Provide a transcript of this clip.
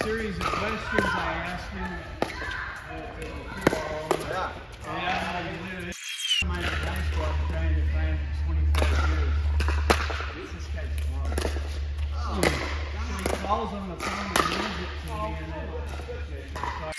series of questions I asked him. Yeah. My advice was trying to find for 25 years. This guy's smart. Oh. So he calls on the phone and leaves it to me, and then